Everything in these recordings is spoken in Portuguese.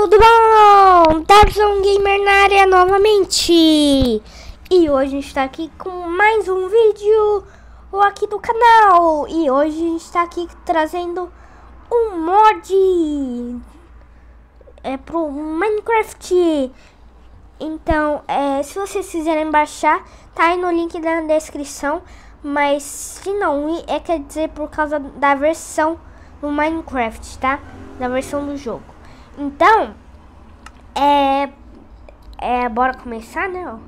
tudo bom? Tabson Gamer na área novamente. E hoje a gente está aqui com mais um vídeo aqui do canal. E hoje a gente está aqui trazendo um mod pro Minecraft. Então, se vocês quiserem baixar, tá aí no link da descrição. Mas se não ir, quer dizer por causa da versão do Minecraft, tá? Da versão do jogo. Então, bora começar, né? Ó.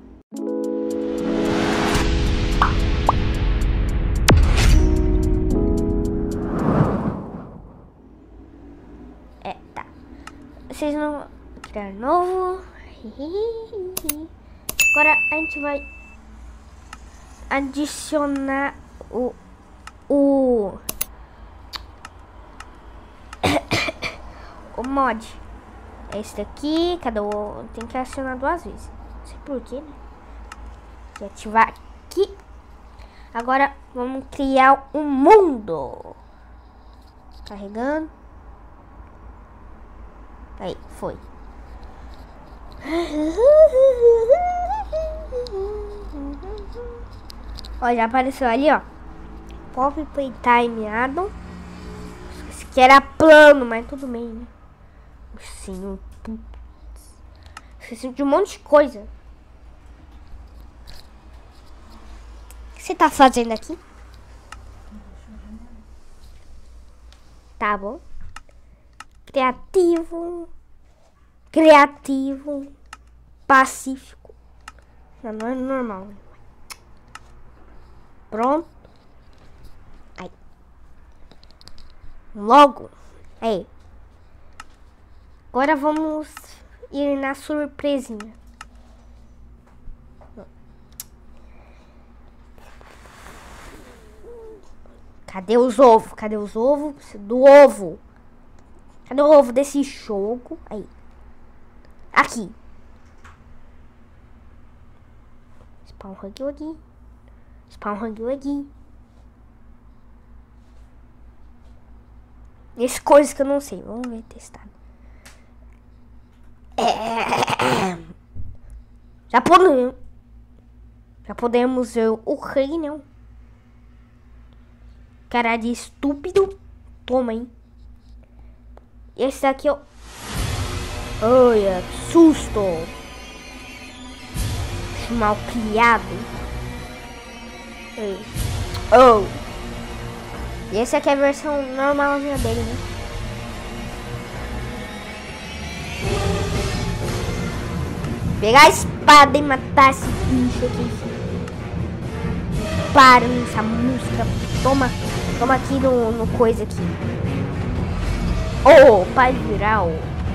Tá. Vocês não criar novo. Agora a gente vai adicionar o mod. É esse daqui, tem que acionar 2 vezes. Não sei porquê, né? Vou ativar aqui. Agora vamos criar um mundo. Carregando. Aí, foi. Ó, já apareceu ali, ó. Pop Playtime Addon. Esse aqui era plano, mas tudo bem, né? Sim, esqueci de um monte de coisa. O que você tá fazendo aqui? Tá bom. Criativo. Pacífico. Não é normal. Pronto. Aí. Logo. Aí. Agora vamos ir na surpresinha. Cadê os ovos? Cadê os ovos? Preciso do ovo. Cadê o ovo desse jogo? Aí. Aqui. Spawn hug aqui. Spawn hug aqui. Esse coisa que eu não sei. Vamos ver testado. Já podemos ver o reino. Cara de estúpido. Toma, hein. Esse daqui, ó. Olha, que susto. Mal criado. Oh. E esse aqui é a versão normalzinha dele, né? Pegar a espada e matar esse bicho aqui. Para essa música. Toma aqui no coisa aqui. Oh, pai viral.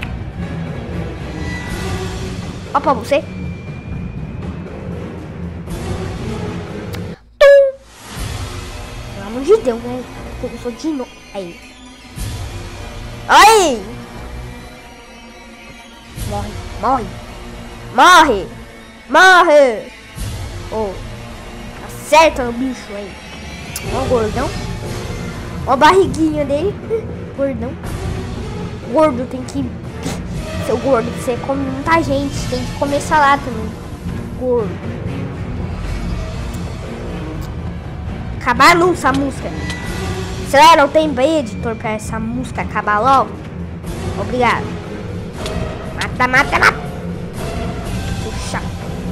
Ó pra você. Tum. Pelo amor de Deus, né? Começou de novo. Aí. Aí. Morre. Oh. Acerta no bicho aí. Ó o gordão. Ó a barriguinha dele. Gordão. Gordo tem que... Seu gordo, você come muita gente. Tem que comer salada também. Gordo. Acabar não essa música. Será não tem editor pra essa música acabar logo? Obrigado. Mata. Puxa.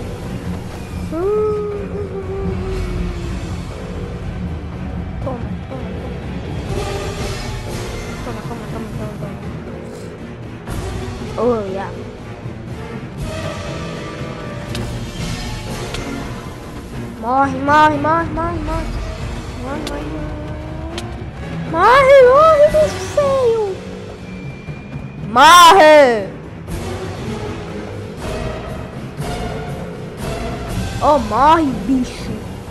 Toma. Oh, yeah. Morre, bicho feio. Morre. Oh, morre, bicho.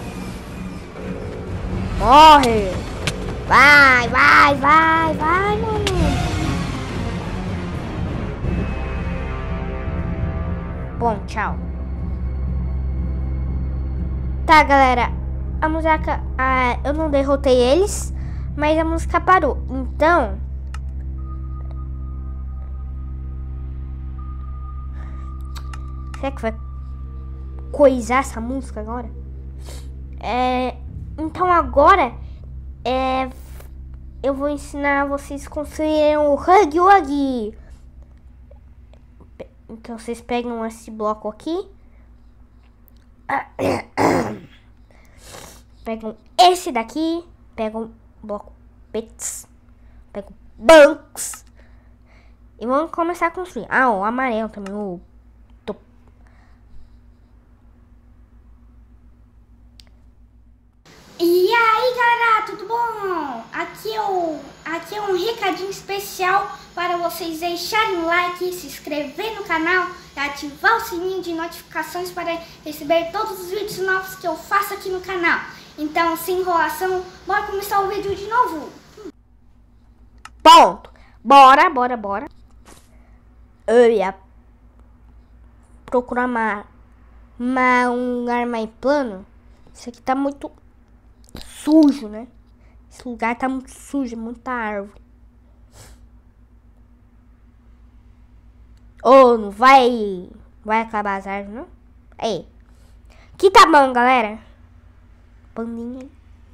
Morre. Vai, mano. Bom, tchau. Tá, galera. A música... eu não derrotei eles, mas a música parou. Então... Será que vai coisar essa música agora? Então agora eu vou ensinar vocês a construir um Huggy Wuggy. Então vocês pegam esse bloco aqui. Pegam esse daqui. Pegam o bloco Pets. Pegam Banks. E vamos começar a construir. O amarelo também. E aí galera, tudo bom? Aqui é um recadinho especial para vocês deixarem o like, se inscrever no canal e ativar o sininho de notificações para receber todos os vídeos novos que eu faço aqui no canal. Então, sem enrolação, bora começar o vídeo de novo. Ponto. Bora. Eu ia procurar um lugar mais plano. Isso aqui tá muito sujo, né? Esse lugar tá muito sujo, muita árvore. Não vai acabar as árvores, não? Aí. Aqui tá bom, galera. Pandinha.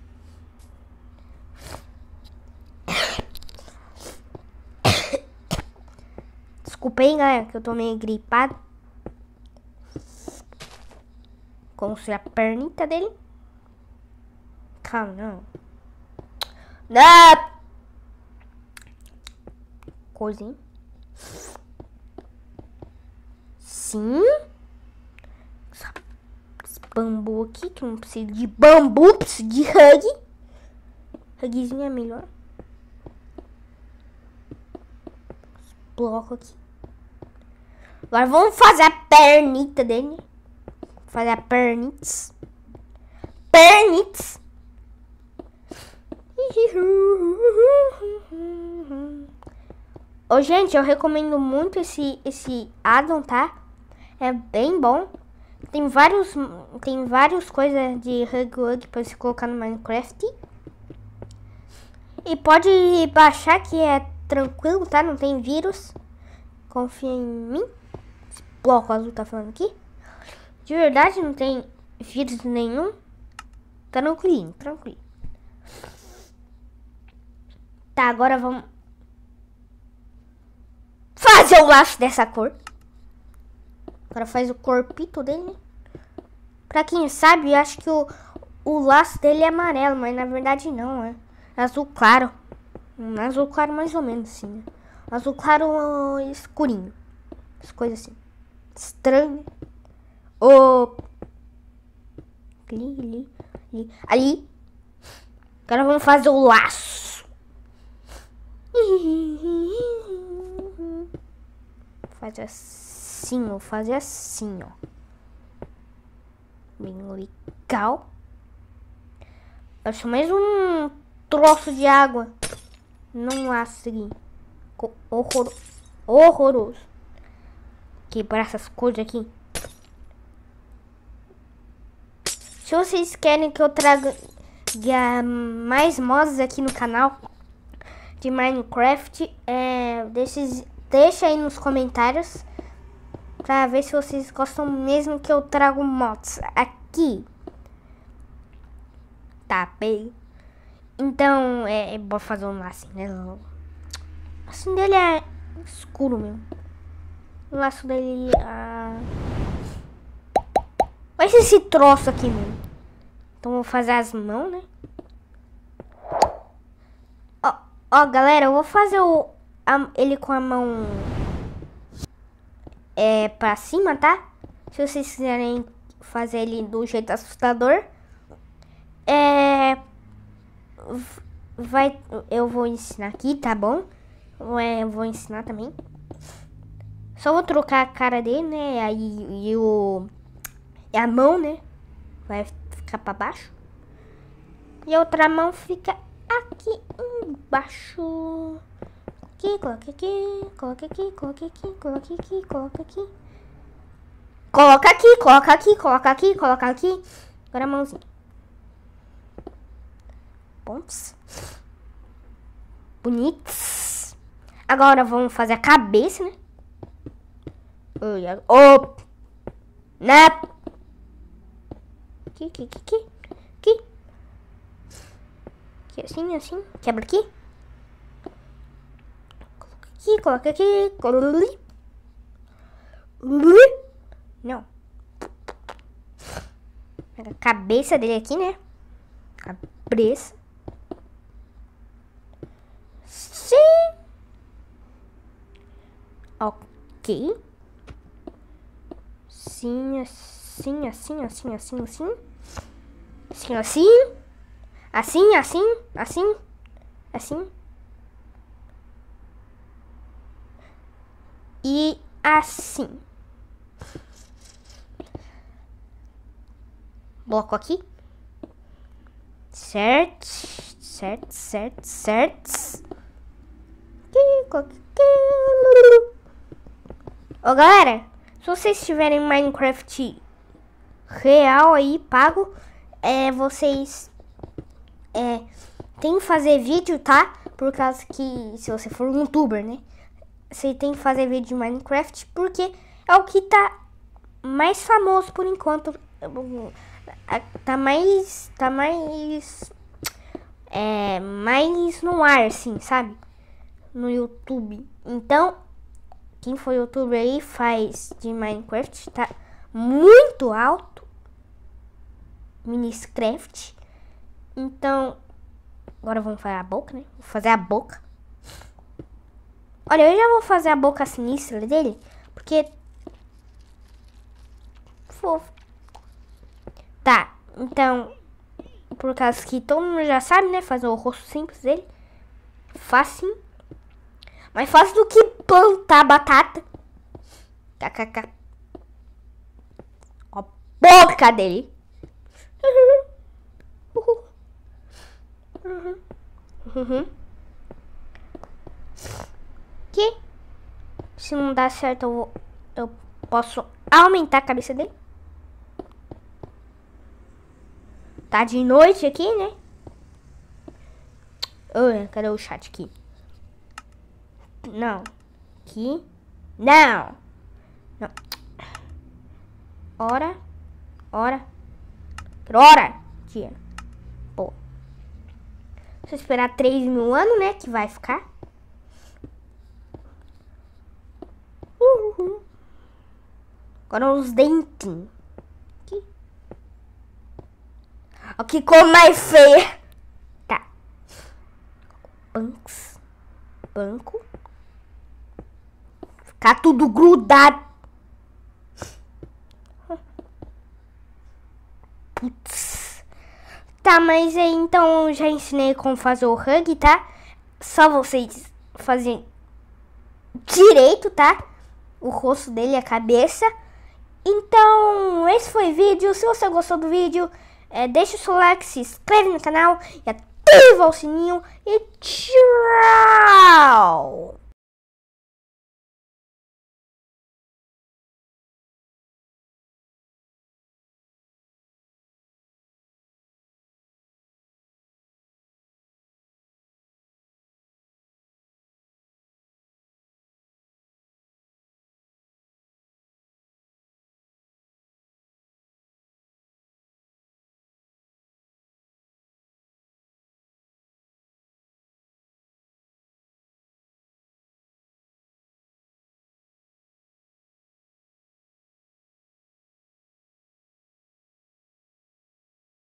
Desculpa aí, galera, que eu tô meio gripado. Construir a pernita dele. Calma, não. Coisinha. Sim. Esse bambu aqui, que eu não preciso de bambu, preciso de hug. Hugzinho é melhor. Esse bloco aqui. Agora vamos fazer a pernita dele. Fazer a pernites. Gente, eu recomendo muito esse addon, tá? É bem bom. Tem várias coisas de Huggy Wuggy pra você colocar no Minecraft. E pode baixar que é tranquilo, tá? Não tem vírus. Confia em mim. Esse bloco azul tá falando aqui. De verdade, não tem vírus nenhum. Tranquilo. Tá, agora vamos fazer o laço dessa cor. Agora faz o corpito dele, né? Pra quem sabe, eu acho que o laço dele é amarelo, mas na verdade não, é azul claro. Azul claro mais ou menos assim, né? Azul claro escurinho. As coisas assim. Estranho. Ali. Agora vamos fazer o laço. Vou fazer assim, ó. Bem legal. Acho mais um troço de água. Não laço aqui. Horroroso. Quebrar essas coisas aqui. Se vocês querem que eu traga mais mods aqui no canal de Minecraft, deixa aí nos comentários pra ver se vocês gostam mesmo que eu trago mods aqui. Tá, bem. Então, bora fazer um laço, né? O laço dele é escuro mesmo. O laço dele olha esse troço aqui, mano. Então vou fazer as mãos, né? Ó, galera, eu vou fazer ele com a mão pra cima, tá? Se vocês quiserem fazer ele do jeito assustador, eu vou ensinar aqui, tá bom? Eu vou ensinar também. Só vou trocar a cara dele, né? Aí e a mão, né? Vai ficar pra baixo. E a outra mão fica aqui embaixo. Aqui, coloca aqui, coloca aqui, coloca aqui, coloca aqui, coloca aqui. Coloca aqui, coloca aqui, coloca aqui, coloca aqui. Agora a mãozinha. Pontos. Bonitos. Agora vamos fazer a cabeça, né? Aqui. Aqui, assim. Quebra aqui. Coloca aqui. Não. Pega a cabeça dele aqui, né? Cabeça. Sim. Ok. Sim, assim. E assim. Bloco aqui. Certo. Ô, galera, se vocês tiverem Minecraft real aí, pago, vocês tem que fazer vídeo, tá? Por causa que, se você for um youtuber, né? Você tem que fazer vídeo de Minecraft, porque é o que tá mais famoso por enquanto. Tá mais no ar, assim, sabe? No YouTube. Então, quem for youtuber aí faz de Minecraft, tá muito alto. Minecraft. Então, agora vamos fazer a boca, né? Vou fazer a boca. Olha, eu já vou fazer a boca sinistra dele, porque fofo. Tá, então, por causa que todo mundo já sabe, né? Fazer o rosto simples dele. Fácil. Mais fácil do que plantar batata. KKK. A boca dele. Que se não dá certo, eu posso aumentar a cabeça dele. Tá de noite aqui, né? Cadê o chat aqui? Não. Aqui. Não. Hora. Aqui. Pô. Se eu esperar 3.000 anos, né? Que vai ficar. Agora os dentinhos. Aqui. Ó, que cor mais feia. Tá. Banco. Ficar tudo grudado. Putz. Tá, mas aí então eu já ensinei como fazer o hug, tá? Só vocês fazerem direito, tá? O rosto dele, a cabeça. Então, esse foi o vídeo. Se você gostou do vídeo, deixa o seu like, se inscreve no canal e ativa o sininho. E tchau!